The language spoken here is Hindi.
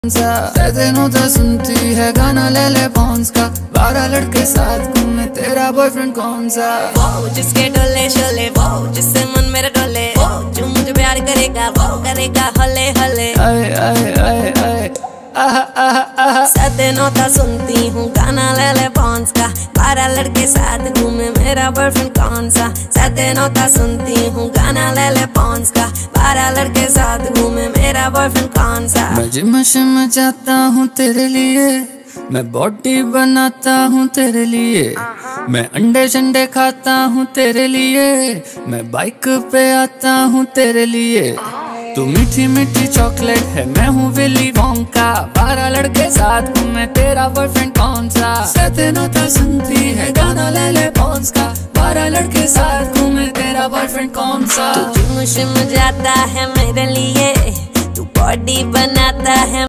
तेनों तो सुनती है गाना ले ले पॉन्स का, 12 लड़के साथ घूमे, तेरा बॉयफ्रेंड कौन सा? वो जिसके डोले शोले, वो जिससे मन मेरा डोले, वो जो मुझे प्यार करेगा, वो करेगा हले हले। आए आए आए आए सदेनों ता सुनती हूँ गाना ले ले पॉन्स का, 12 लड़के साथ घूमे, मेरा बॉयफ्रेंड कौन सा? सदेनों ता सुनती हूँ गाना ले ले पॉन्स का, 12 लड़के साथ घूमे, मेरा बॉयफ्रेंड कौन सा? मैं जिम शिम जाता हूँ तेरे लिए, मैं बॉडी बनाता हूँ तेरे लिए, मैं अंडे शंडे खाता हूँ तेरे लिए, मैं बाइक पे आता हूँ तेरे लिए। तू मीठी मीठी चॉकलेट है, मैं हूँ विली वोंका, 12 लड़के साथ घूमे, तेरा बॉयफ्रेंड कौन सा? सदेनों तो सुनती है गाना ले ले पॉन्स का, 12 लड़के साथ घूमे, तेरा बॉयफ्रेंड कौन सा? तू जिम शिम जाता है मेरे लिए, तू बॉडी बनाता है